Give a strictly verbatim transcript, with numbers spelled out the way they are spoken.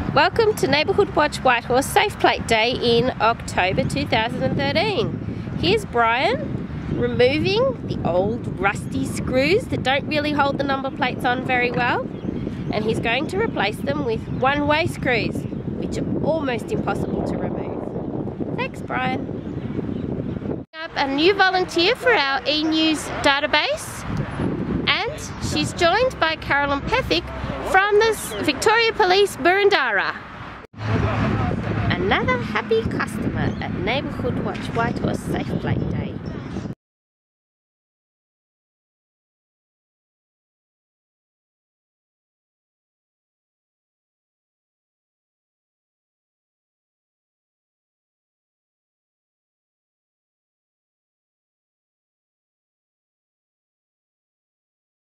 Welcome to Neighbourhood Watch Whitehorse Safe Plate Day in October two thousand thirteen. Here's Brian removing the old rusty screws that don't really hold the number plates on very well, and he's going to replace them with one-way screws, which are almost impossible to remove. Thanks, Brian. Up a new volunteer for our e-news database, and she's joined by Carolyn Pethick from the Victoria Police Burundara. Another happy customer at Neighbourhood Watch Whitehorse Safe Plate Day.